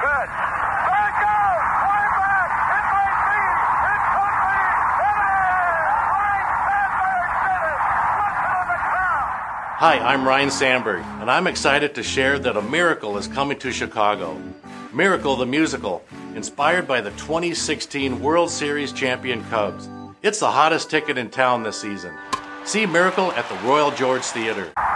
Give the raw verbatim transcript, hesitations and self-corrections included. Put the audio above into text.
Good. Back out! Way back! It might be! It could be! It is! Ryne Sandberg did it! Listen to the crowd! Hi, I'm Ryne Sandberg, and I'm excited to share that a miracle is coming to Chicago. Miracle the Musical, inspired by the twenty sixteen World Series champion Cubs. It's the hottest ticket in town this season. See Miracle at the Royal George Theater.